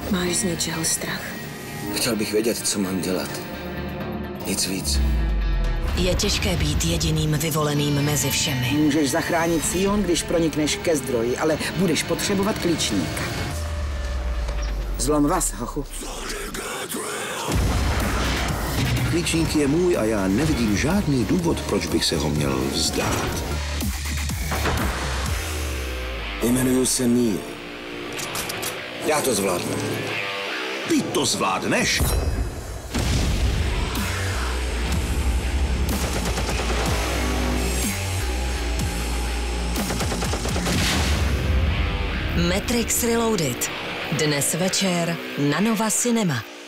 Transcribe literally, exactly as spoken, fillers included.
Máš z něčeho strach? Chtěl bych vědět, co mám dělat. Nic víc. Je těžké být jediným vyvoleným mezi všemi. Můžeš zachránit Sion, když pronikneš ke zdroji, ale budeš potřebovat klíčníka. Zlom vás, hochu. Klíčník je můj a já nevidím žádný důvod, proč bych se ho měl vzdát. Jmenuji se Neil. Já to zvládnu. Ty to zvládneš? Matrix Reloaded. Dnes večer na Nova Cinema.